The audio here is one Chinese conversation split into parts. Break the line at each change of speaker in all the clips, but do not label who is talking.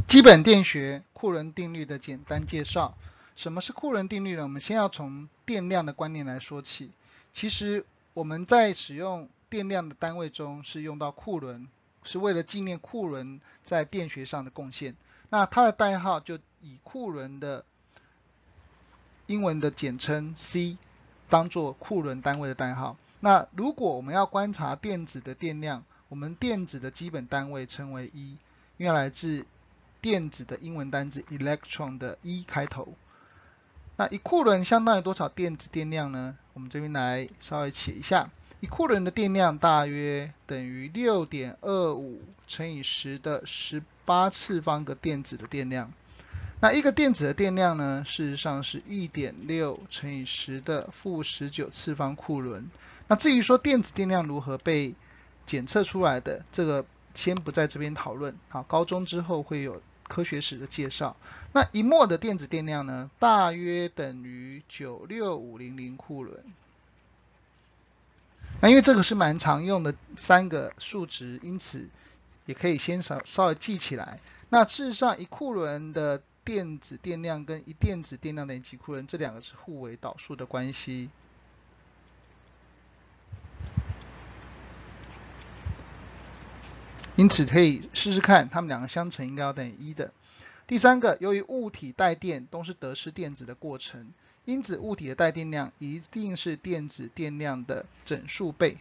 基本电学库伦定律的简单介绍。什么是库伦定律呢？我们先要从电量的观念来说起。其实我们在使用电量的单位中是用到库伦，是为了纪念库伦在电学上的贡献。那它的代号就以库伦的英文的简称 C 当做库伦单位的代号。那如果我们要观察电子的电量，我们电子的基本单位称为E，因为来自电子的英文单字 electron 的 E 开头。那一库伦相当于多少电子电量呢？我们这边来稍微写一下，一库伦的电量大约等于 6.25 乘以10的18次方个电子的电量。那一个电子的电量呢，事实上是 1.6 乘以10的负19次方库伦。那至于说电子电量如何被检测出来的，这个先不在这边讨论。好，高中之后会有科学史的介绍。那1摩尔的电子电量呢，大约等于96500库伦。那因为这个是蛮常用的3个数值，因此也可以先稍微记起来。那事实上，1库伦的电子电量跟1电子电量等于几库伦，这两个是互为导数的关系。因此可以试试看，它们两个相乘应该要等于1的。第3个，由于物体带电都是得失电子的过程，因此物体的带电量一定是电子电量的整数倍。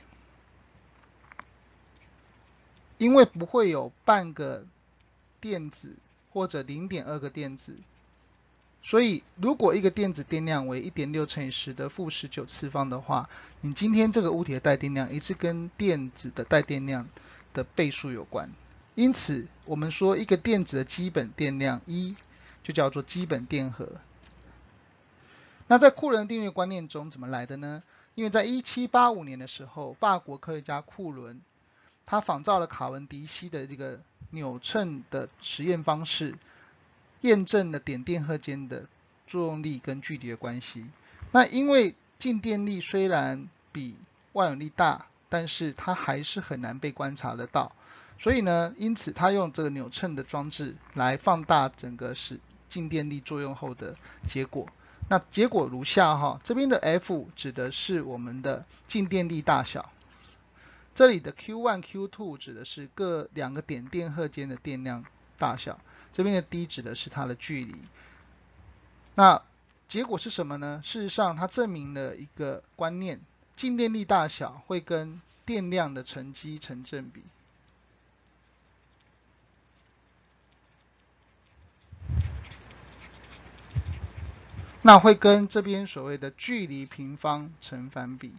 因为不会有半个电子或者 0.2 个电子，所以如果一个电子电量为 1.6 乘以10的负19次方的话，你今天这个物体的带电量一直跟电子的带电量的倍数有关。因此我们说一个电子的基本电量1就叫做基本电荷。那在库伦定律观念中怎么来的呢？因为在1785年的时候，法国科学家库伦他仿照了卡文迪西的这个扭秤的实验方式，验证了点电荷间的作用力跟距离的关系。那因为静电力虽然比万有力大，但是它还是很难被观察得到。所以呢，因此他用这个扭秤的装置来放大整个是静电力作用后的结果。那结果如下哈，这边的 F 指的是我们的静电力大小，这里的 Q1、Q2 指的是各两个点电荷间的电量大小，这边的 D 指的是它的距离。那结果是什么呢？事实上，它证明了一个观念，静电力大小会跟电量的乘积成正比。那会跟这边所谓的距离平方成反比。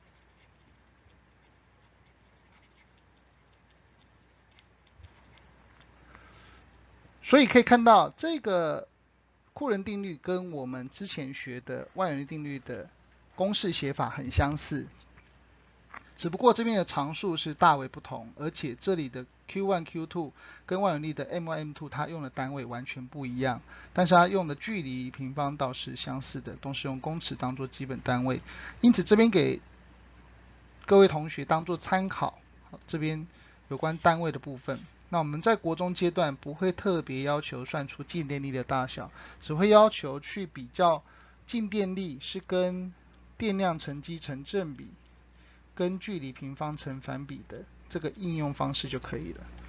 所以可以看到，这个库伦定律跟我们之前学的万有引力定律的公式写法很相似，只不过这边的常数是大为不同，而且这里的 Q1、Q2 跟万有引力的 M1、M2 它用的单位完全不一样，但是它用的距离平方倒是相似的，都是用公尺当做基本单位。因此这边给各位同学当做参考，这边有关单位的部分。那我们在国中阶段不会特别要求算出静电力的大小，只会要求去比较静电力是跟电量乘积成正比，跟距离平方成反比的这个应用方式就可以了。